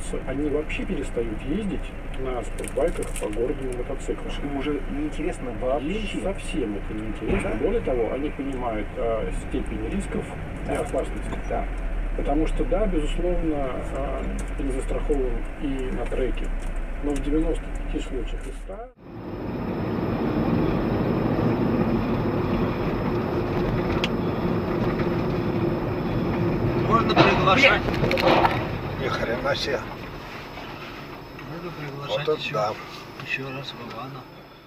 они вообще перестают ездить на спортбайках по городу на мотоциклах. Им уже неинтересно вообще. Им совсем это неинтересно. Да? Более того, они понимают степень рисков и опасности. Да. Потому что, да, безусловно, ты не застрахован и на треке. Но в 95 случаях из 100... Можно приглашать. Ни хрена себе. Можно приглашать вот еще, да. еще раз Вована.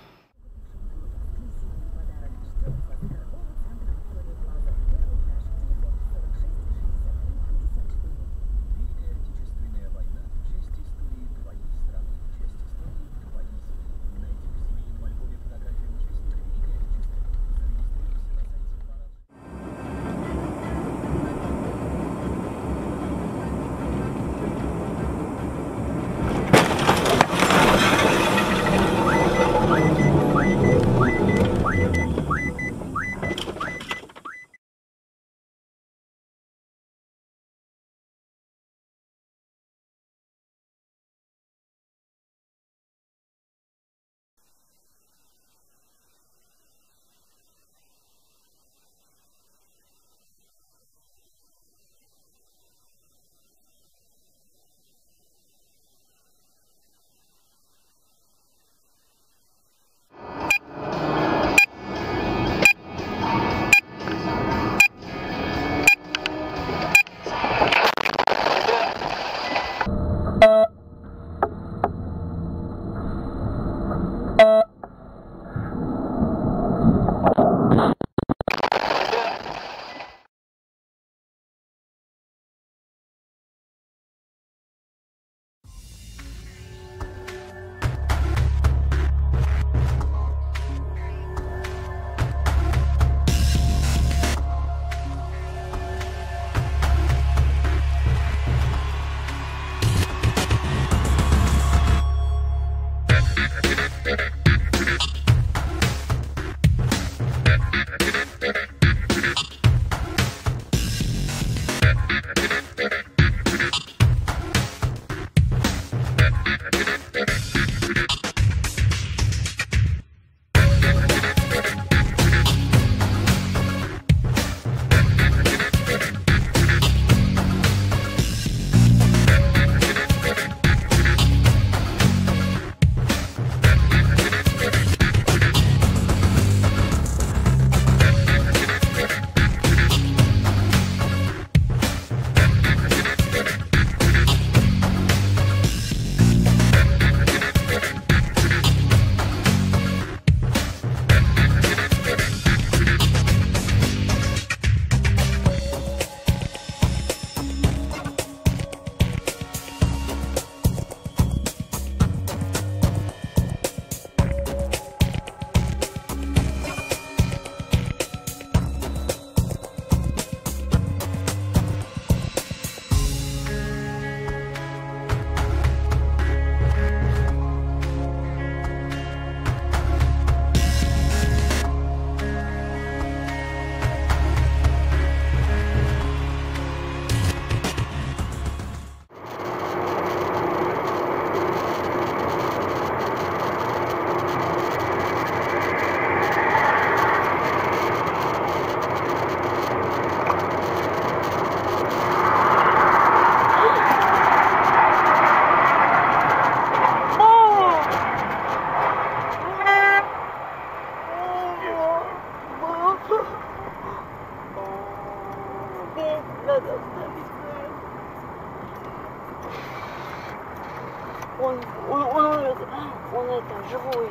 Он это, живой.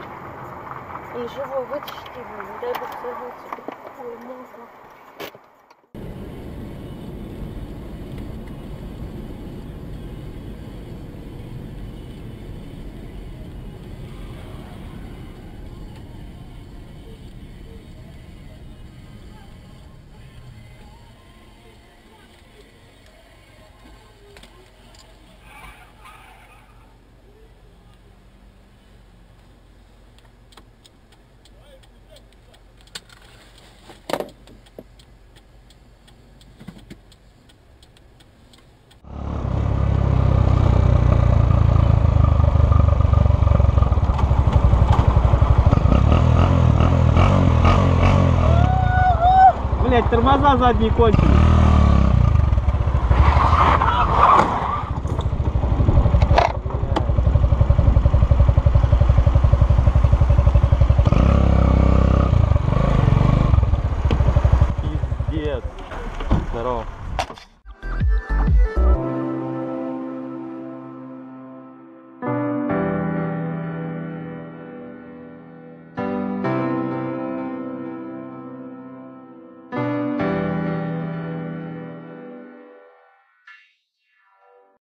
Он живой, вытащите его, не дай бог сорвется. Ой, можно. блядь, тормоза задние кончились.